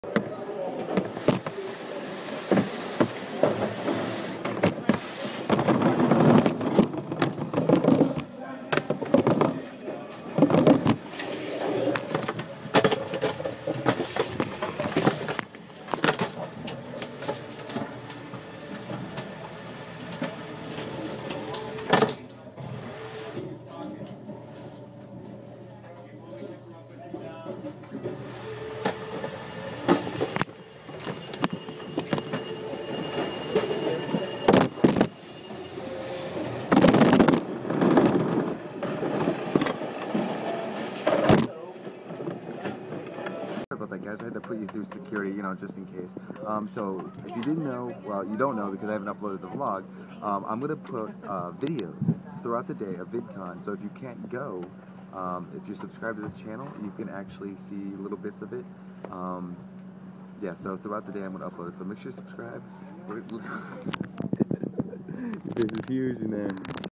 About that, guys. I had to put you through security, you know, just in case. So if you didn't know, well, you don't know because I haven't uploaded the vlog. I'm gonna put videos throughout the day of VidCon. So if you can't go, if you're subscribed to this channel, you can actually see little bits of it. Yeah. So throughout the day, I'm gonna upload it. So make sure you subscribe. This is huge, man.